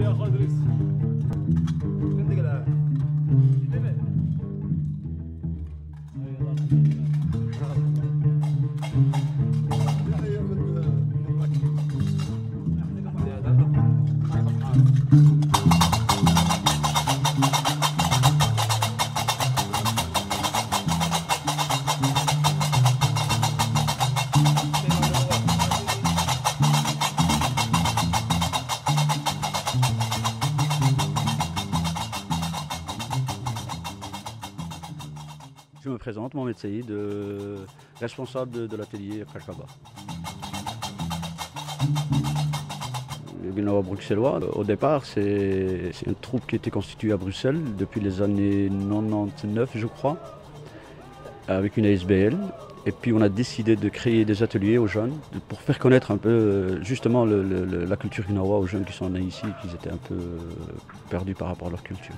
Je me présente, Mohamed Saïd, responsable de l'atelier Kashkaba. Le Gnawa bruxellois, au départ, c'est une troupe qui était constituée à Bruxelles depuis les années 99, je crois, avec une ASBL. Et puis on a décidé de créer des ateliers aux jeunes pour faire connaître un peu justement la culture Gnawa aux jeunes qui sont nés ici, qui étaient un peu perdus par rapport à leur culture.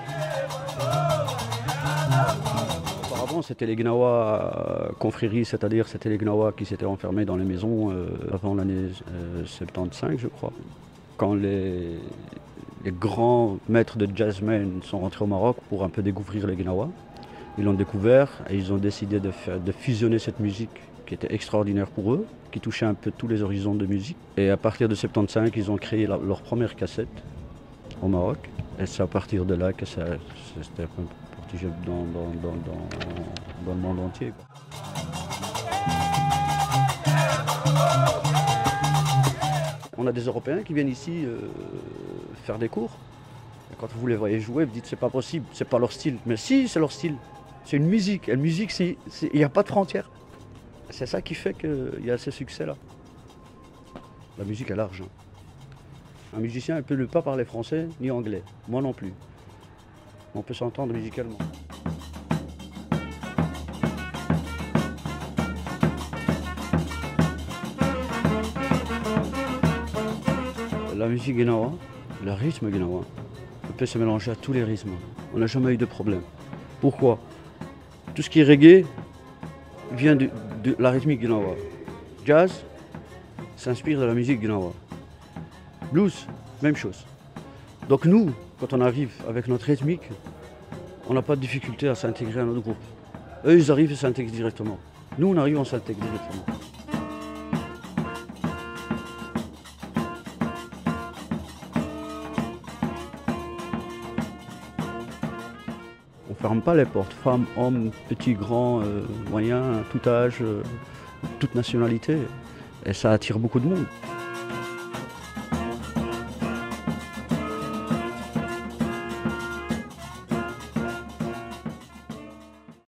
Auparavant, c'était les Gnawa confréries, c'est-à-dire c'était les Gnawa qui s'étaient enfermés dans les maisons avant l'année 75, je crois. Quand les grands maîtres de jazzmen sont rentrés au Maroc pour un peu découvrir les Gnawa, ils l'ont découvert et ils ont décidé de fusionner cette musique qui était extraordinaire pour eux, qui touchait un peu tous les horizons de musique. Et à partir de 75, ils ont créé leur première cassette au Maroc. Et c'est à partir de là que c'était parti dans le monde entier, quoi. On a des Européens qui viennent ici faire des cours. Et quand vous les voyez jouer, vous dites c'est pas possible, c'est pas leur style. Mais si, c'est leur style. C'est une musique. Et la musique, il n'y a pas de frontières. C'est ça qui fait qu'il y a ce succès-là. La musique est large. Un musicien ne peut pas parler français ni anglais. Moi non plus. On peut s'entendre musicalement. La musique Gnawa, le rythme Gnawa, peut se mélanger à tous les rythmes. On n'a jamais eu de problème. Pourquoi? Tout ce qui est reggae vient de la rythmique Gnawa. Jazz s'inspire de la musique Gnawa. Blues, même chose. Donc nous, quand on arrive avec notre rythmique, on n'a pas de difficulté à s'intégrer à notre groupe. Eux, ils arrivent et s'intègrent directement. Nous, on arrive, on s'intègre directement. On ne ferme pas les portes. Femmes, hommes, petits, grands, moyens, tout âge, toute nationalité. Et ça attire beaucoup de monde.